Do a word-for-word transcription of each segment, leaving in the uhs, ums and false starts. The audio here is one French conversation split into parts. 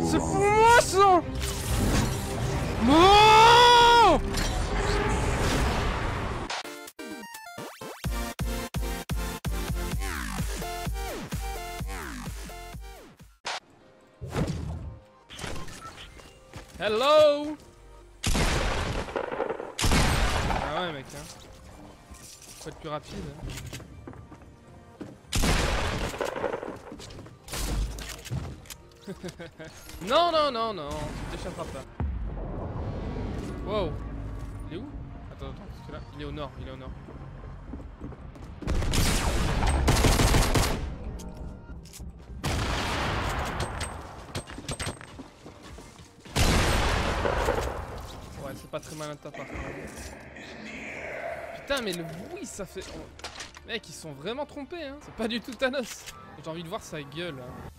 C'est pour moi ça. Non. Hello. Ah ouais mec hein. Faut être plus rapide hein. Non non non non, tu t'échapperas pas. Wow. Il est où? Attends attends, parce que là, il est au nord, il est au nord. Ouais, c'est pas très malin de ta part. Putain, mais le bruit, ça fait... Mec, ils sont vraiment trompés, hein. C'est pas du tout Thanos. J'ai envie de voir sa gueule, hein.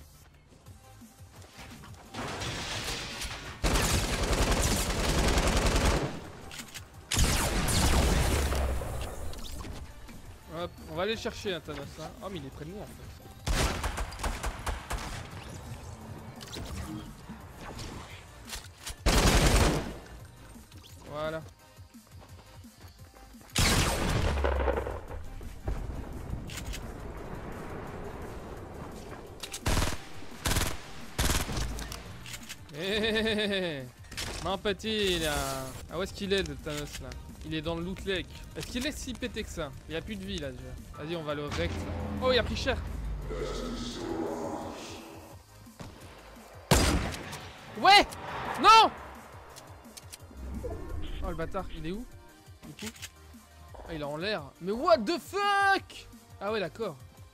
Hop, on va aller le chercher, hein, Thanos. Hein. Oh, mais il est près de nous, en fait. Voilà. Hey, mon petit là. Ah où est-ce qu'il est le Thanos là? Il est dans le loot lake. Est-ce qu'il est si pété que ça? Il a plus de vie là déjà. Vas-y on va le rect. Oh il a pris cher. Ouais. Non. Oh le bâtard, il est où? Du coup ah il est en l'air. Mais what the fuck? Ah ouais d'accord.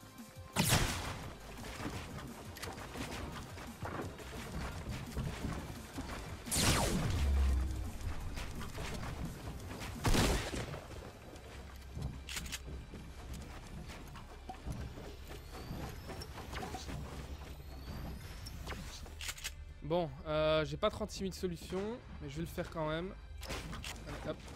Bon, euh, j'ai pas trente-six mille solutions, mais je vais le faire quand même. Allez, hop.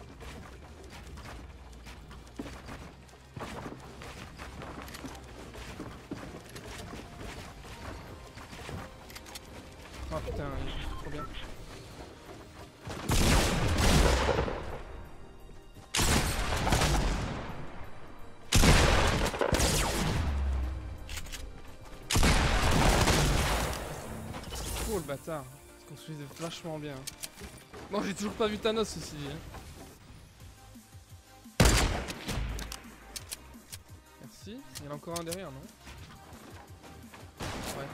Oh putain, il est trop bien. Oh le bâtard, il se construisait vachement bien. Bon, j'ai toujours pas vu Thanos ceci dit. Merci. Il y en a encore un derrière, non? Ouais.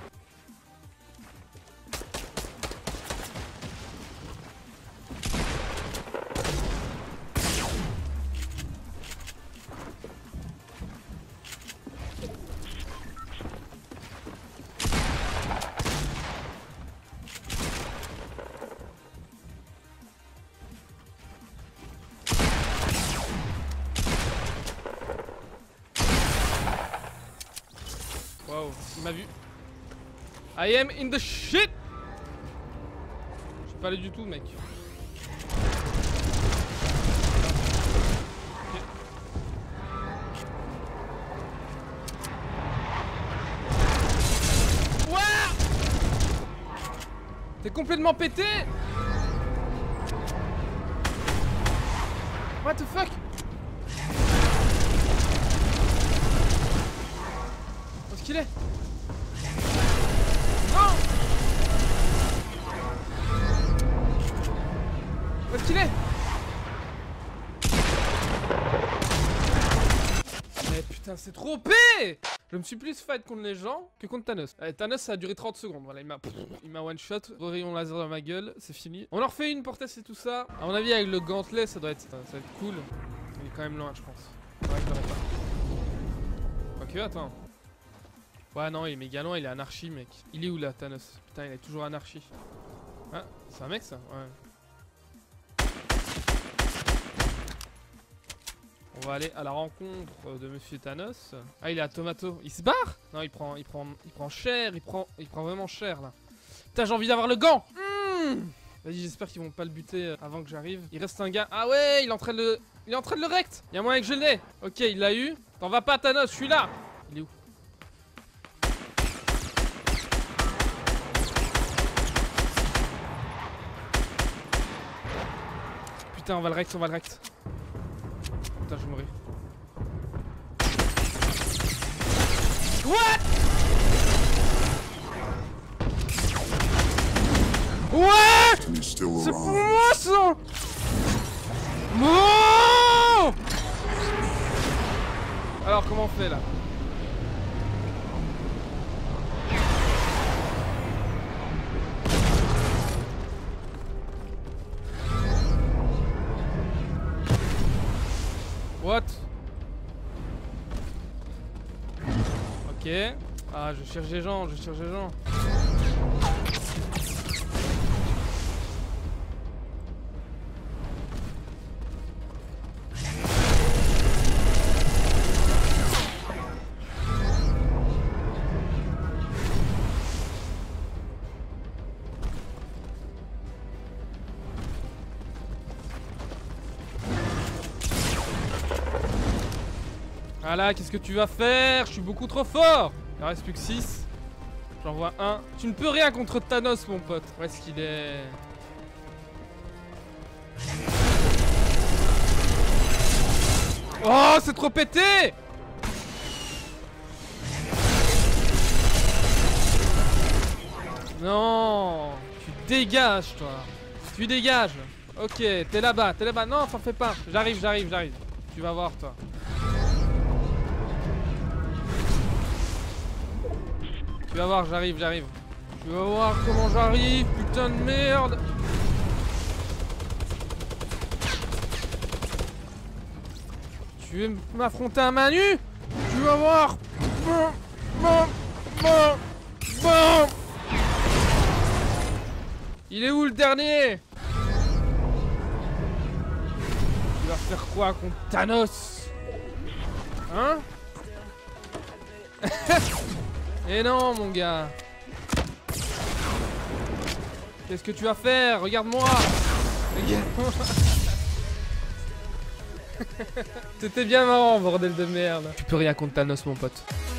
Wow, il m'a vu. I am in the shit. Je suis pas allé du tout, mec. Okay. Ouais. T'es complètement pété. What the fuck? Où est-ce qu'il est? Non! Où est-ce qu'il est? Mais putain, c'est trop O P! Je me suis plus fight contre les gens que contre Thanos. Allez, Thanos ça a duré trente secondes, voilà, il m'a il m'a one shot, rayon laser dans ma gueule, c'est fini. On en refait une pour tester tout ça. À mon avis avec le gantelet ça doit être, ça va être cool. Il est quand même loin je pense. Ouais, je l'aurais pas. Ok, attends. Ouais non il est méga loin, il est anarchie mec. Il est où là Thanos? Putain il est toujours anarchie. Ah, c'est un mec ça? Ouais. On va aller à la rencontre de Monsieur Thanos. Ah il est à Tomato. Il se barre? Non il prend il prend il prend cher, il prend il prend vraiment cher là. Putain j'ai envie d'avoir le gant. Mmh. Vas-y j'espère qu'ils vont pas le buter avant que j'arrive. Il reste un gars. Ah ouais il est en train de le. Il est en train de le rect. Il y a moyen que je l'ai. Ok il l'a eu. T'en vas pas Thanos, je suis là. Il est où? putain, on va le rect, on va le rect. Putain, je vais mourir. What? Ouais! C'est pour moi ça! Non! Alors comment on fait là? What? Ok. Ah, je cherche des gens, je cherche des gens. Voilà, qu'est-ce que tu vas faire? Je suis beaucoup trop fort. Il en reste plus que six. J'en vois un. Tu ne peux rien contre Thanos, mon pote. Où est-ce qu'il est? Oh, c'est trop pété! Non, tu dégages, toi. Tu dégages. Ok, t'es là-bas, t'es là-bas. Non, t'en fais pas. J'arrive, j'arrive, j'arrive. Tu vas voir, toi. Tu vas voir, j'arrive, j'arrive. Tu vas voir comment j'arrive, putain de merde. Tu veux m'affronter à main nue? Tu vas voir. Bon, bon, bon, bon. Il est où le dernier? Tu vas faire quoi contre Thanos? Hein? Et non, mon gars. Qu'est-ce que tu vas faire? Regarde-moi. Regarde-moi. C'était bien marrant, bordel de merde. Tu peux rien contre Thanos, mon pote.